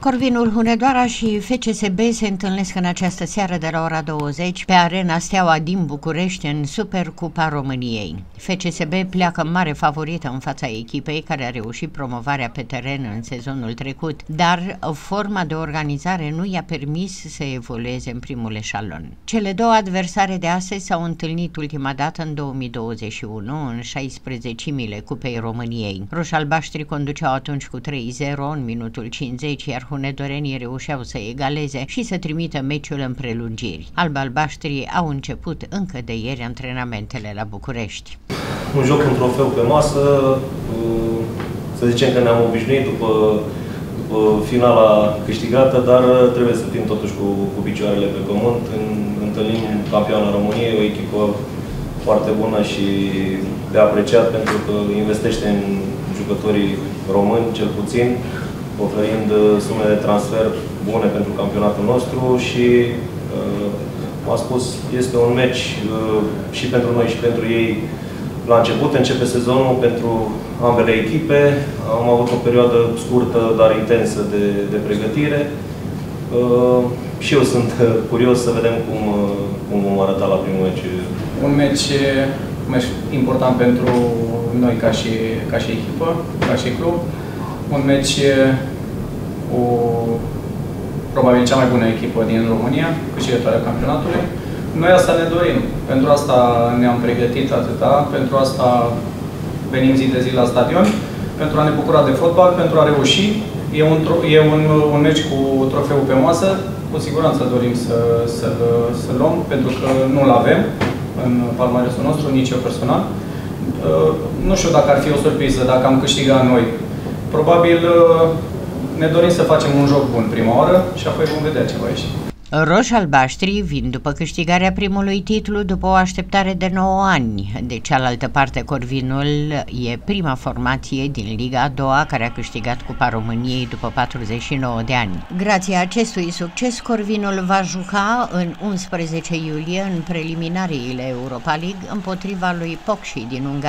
Corvinul Hunedoara și FCSB se întâlnesc în această seară de la ora 20 pe Arena Steaua din București în Supercupa României. FCSB pleacă mare favorită în fața echipei care a reușit promovarea pe teren în sezonul trecut, dar forma de organizare nu i-a permis să evolueze în primul eșalon. Cele două adversare de astăzi s-au întâlnit ultima dată în 2021, în 16-mile Cupei României. Roșalbaștrii conduceau atunci cu 3-0 în minutul 50, iar hunedorenii reușeau să egaleze și să trimită meciul în prelungiri. Albaștrii au început încă de ieri antrenamentele la București. Un joc, un trofeu pe masă, să zicem că ne-am obișnuit după finala câștigată, dar trebuie să fim totuși cu picioarele pe pământ. Întâlnim campioana României, o echipă foarte bună și de apreciat pentru că investește în jucătorii români, cel puțin, oferind sume de transfer bune pentru campionatul nostru și, m-a spus, este un meci și pentru noi și pentru ei. La început începe sezonul pentru ambele echipe. Am avut o perioadă scurtă, dar intensă de pregătire. Și eu sunt curios să vedem cum vom arăta la primul meci. Un meci important pentru noi ca și echipă, ca și club. Un meci cu probabil cea mai bună echipă din România, câștigătoarea campionatului. Noi asta ne dorim. Pentru asta ne-am pregătit atâta, pentru asta venim zi de zi la stadion, pentru a ne bucura de fotbal, pentru a reuși. E un meci cu trofeul pe masă. Cu siguranță dorim să-l luăm, pentru că nu-l avem în palmaresul nostru, nici eu personal. Nu știu dacă ar fi o surpriză, dacă am câștigat noi. Probabil ne dorim să facem un joc bun prima oară și apoi vom vedea ce va ieși. Roșalbaștrii vin după câștigarea primului titlu după o așteptare de 9 ani. De cealaltă parte, Corvinul e prima formație din Liga a doua care a câștigat Cupa României după 49 de ani. Grație acestui succes, Corvinul va juca în 11 iulie în preliminariile Europa League împotriva lui Pocși din Ungaria.